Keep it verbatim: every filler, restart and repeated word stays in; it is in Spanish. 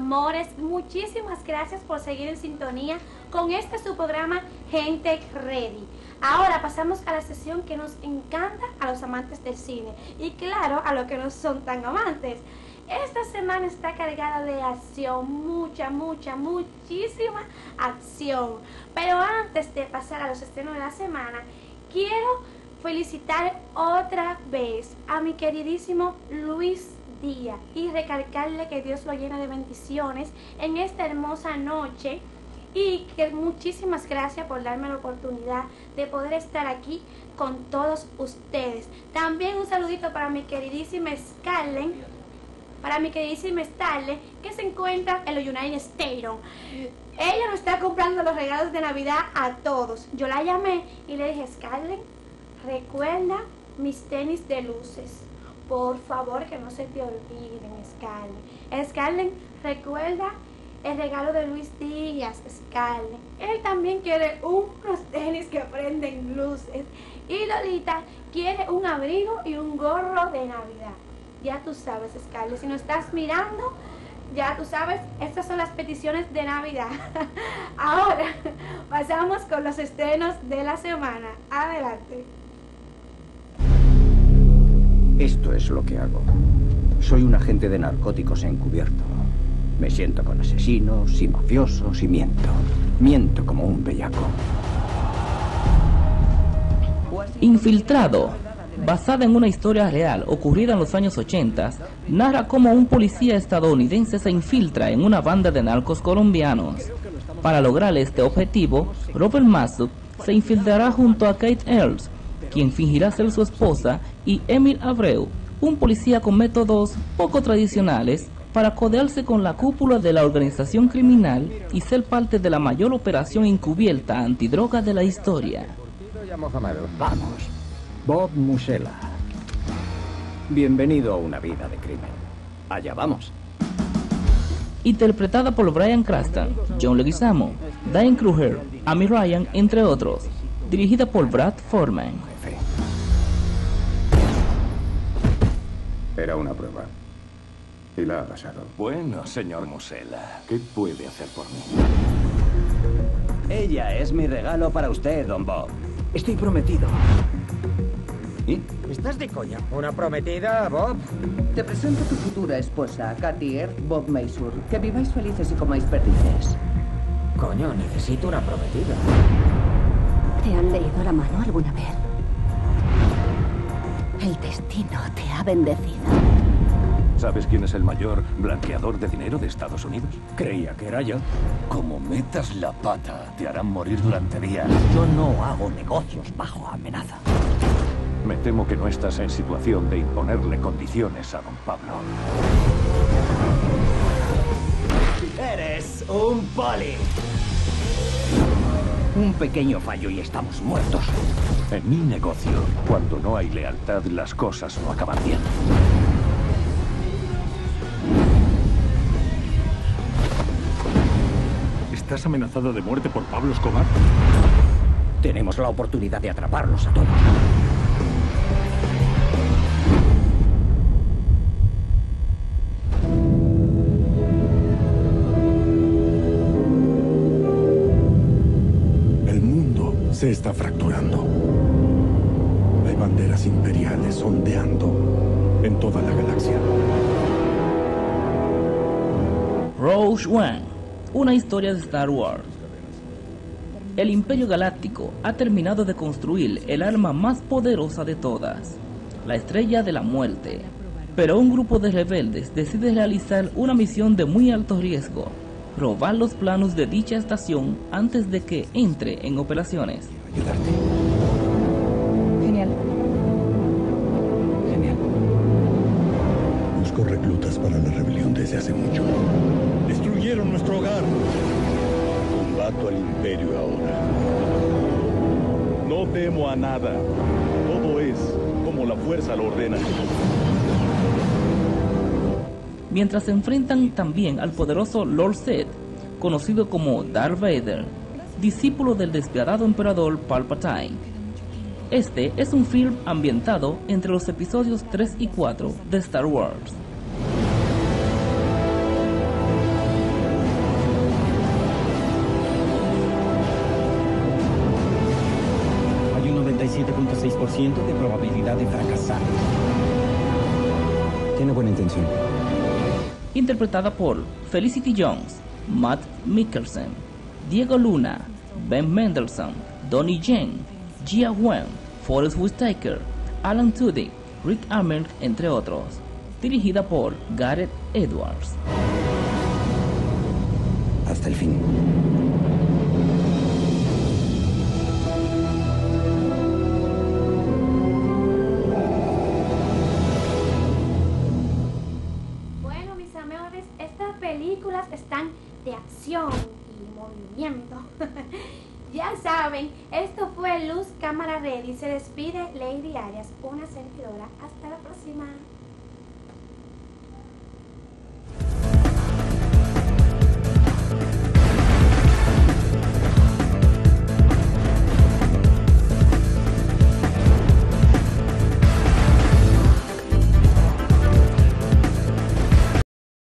amores, muchísimas gracias por seguir en sintonía con este su programa Gente Ready. Ahora pasamos a la sesión que nos encanta a los amantes del cine y claro, a los que no son tan amantes. Esta semana está cargada de acción, mucha, mucha, muchísima acción. Pero antes de pasar a los estrenos de la semana, quiero felicitar otra vez a mi queridísimo Luis Díaz y recalcarle que Dios lo llena de bendiciones en esta hermosa noche y que muchísimas gracias por darme la oportunidad de poder estar aquí con todos ustedes. También un saludito para mi queridísima Scarlett, para mi queridísima Scarlett, que se encuentra en los United States. Ella nos está comprando los regalos de Navidad a todos. Yo la llamé y le dije, Scarlett, recuerda mis tenis de luces. Por favor, que no se te olviden, Scarlett. Scarlett, recuerda el regalo de Luis Díaz, Scarlett. Él también quiere unos tenis que prenden luces. Y Lolita quiere un abrigo y un gorro de Navidad. Ya tú sabes, Scarlett, si nos estás mirando, ya tú sabes, estas son las peticiones de Navidad. Ahora, pasamos con los estrenos de la semana. Adelante. Esto es lo que hago. Soy un agente de narcóticos encubierto. Me siento con asesinos y mafiosos y miento. Miento como un bellaco. Infiltrado, basada en una historia real ocurrida en los años ochenta, narra cómo un policía estadounidense se infiltra en una banda de narcos colombianos. Para lograr este objetivo, Robert Masuk se infiltrará junto a Kate Earls, quien fingirá ser su esposa, y Emil Abreu, un policía con métodos poco tradicionales, para codearse con la cúpula de la organización criminal y ser parte de la mayor operación encubierta antidroga de la historia. Vamos, Bob Musella. Bienvenido a una vida de crimen. Allá vamos. Interpretada por Bryan Cranston, John Leguizamo, Diane Kruger, Amy Ryan, entre otros. Dirigida por Brad Forman. Era una prueba. Y la ha pasado. Bueno, señor Musella, ¿qué puede hacer por mí? Ella es mi regalo para usted, don Bob. Estoy prometido. ¿Y? ¿Estás de coña? ¿Una prometida, Bob? Te presento a tu futura esposa, Katy Earth, Bob Masur. Que viváis felices y comáis perdices. Coño, necesito una prometida. ¿Te han leído la mano alguna vez? El destino te ha bendecido. ¿Sabes quién es el mayor blanqueador de dinero de Estados Unidos? Creía que era yo. Como metas la pata, te harán morir durante días. Yo no hago negocios bajo amenaza. Me temo que no estás en situación de imponerle condiciones a don Pablo. ¡Eres un poli! Un pequeño fallo y estamos muertos. En mi negocio, cuando no hay lealtad, las cosas no acaban bien. ¿Estás amenazado de muerte por Pablo Escobar? Tenemos la oportunidad de atraparlos a todos. El mundo se está fracturando. Hay banderas imperiales ondeando en toda la galaxia. Rogue One, una historia de Star Wars. El Imperio Galáctico ha terminado de construir el arma más poderosa de todas, la Estrella de la Muerte. Pero un grupo de rebeldes decide realizar una misión de muy alto riesgo: robar los planos de dicha estación antes de que entre en operaciones. Genial. Genial. Busco reclutas para la rebelión desde hace mucho. Destruyeron nuestro hogar. Combato al Imperio ahora. No temo a nada. Todo es como la fuerza lo ordena. Mientras se enfrentan también al poderoso Lord Sith, conocido como Darth Vader, discípulo del despiadado emperador Palpatine. Este es un film ambientado entre los episodios tres y cuatro de Star Wars. punto seis por ciento de probabilidad de fracasar. Tiene buena intención. Interpretada por Felicity Jones, Matt Mikkelsen, Diego Luna, Ben Mendelsohn, Donnie Yen, Jia Wen, Forrest Whitaker, Alan Tudyk, Rick Ahmed, entre otros. Dirigida por Gareth Edwards. Hasta el fin. Bueno, mis amores, estas películas están de acción y movimiento. Ya saben, esto fue Luz Cámara Ready. Se despide Lady Arias, una servidora. Hasta la próxima.